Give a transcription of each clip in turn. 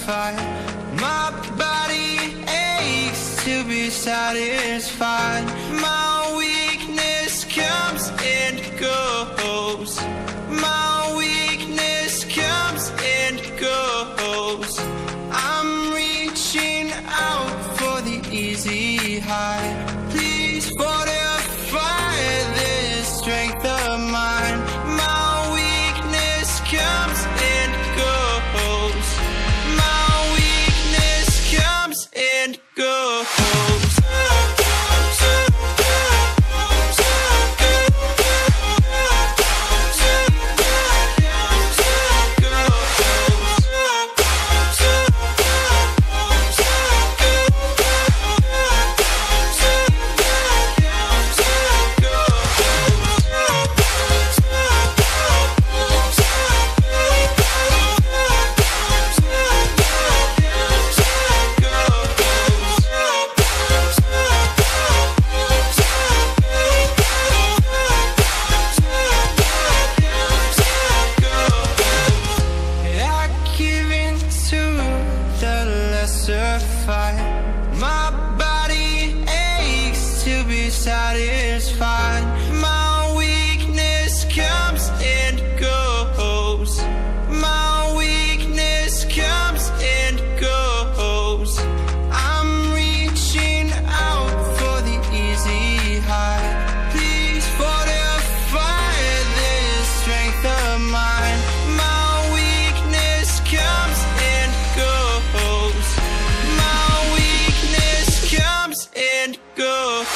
satisfied. My body aches to be satisfied. My weakness comes and goes. My weakness comes and goes. I'm reaching out for the easy high. Please fortify this strength of mine. My weakness comes and goes. My weakness comes and goes. My body aches to be satisfied. My weakness comes and goes. My weakness comes and goes. I'm reaching out for the easy high. Please fortify this strength of mine. My weakness comes and goes. Comes and goes.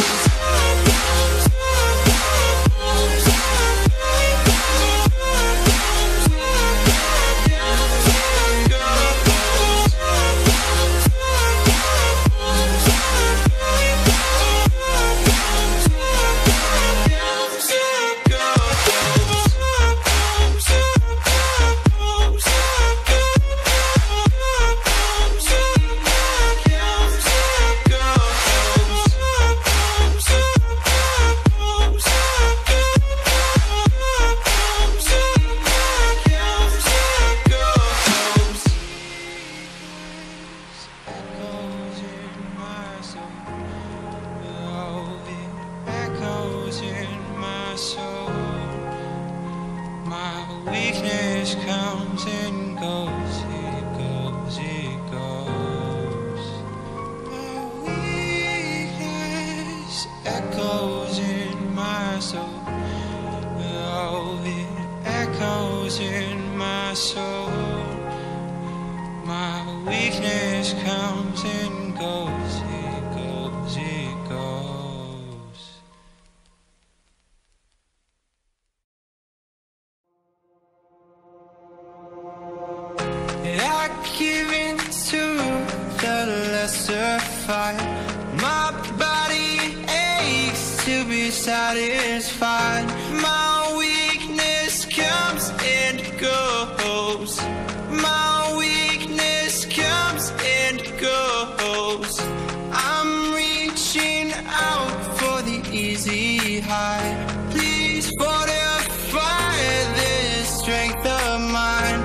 Weakness comes and goes, it goes, it goes. My weakness echoes in my soul. Oh, it echoes in my soul. My weakness comes and goes, it goes, it goes. I give in to the lesser fight. My body aches to be satisfied. My weakness comes and goes. My weakness comes and goes. I'm reaching out for the easy high. Please fortify this strength of mine.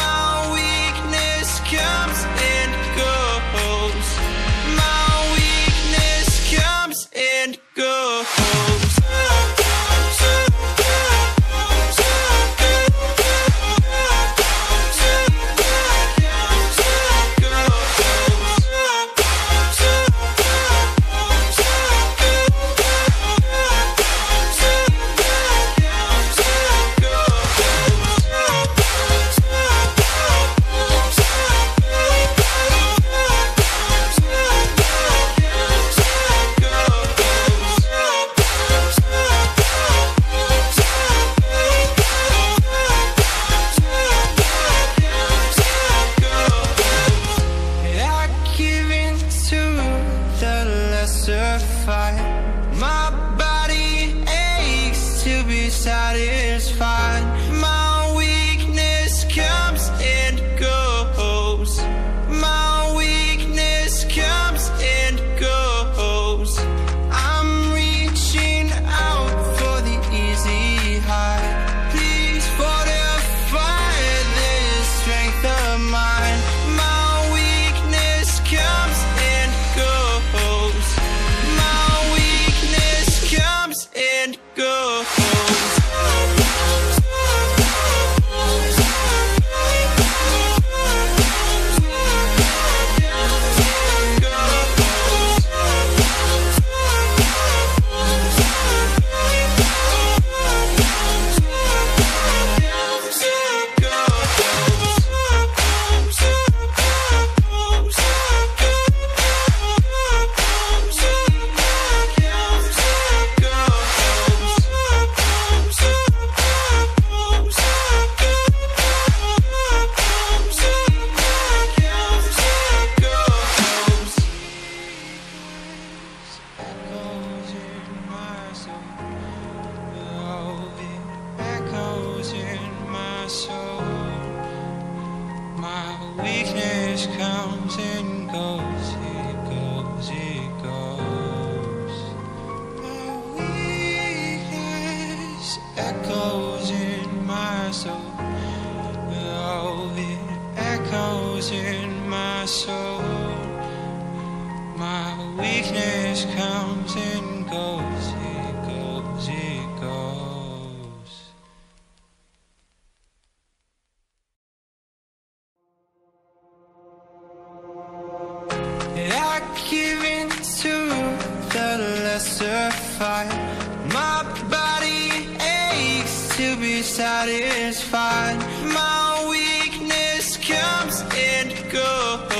Comes and goes. My weakness comes and goes. My body aches to be satisfied. My weakness comes and goes. My weakness comes and goes. I'm reaching out for the easy high. Please fortify this strength of mine. My echoes in my soul. Oh, it echoes in my soul. My weakness comes and goes, it goes, it goes. I give in to the lesser fight. My body aches to be satisfied. My weakness comes and goes.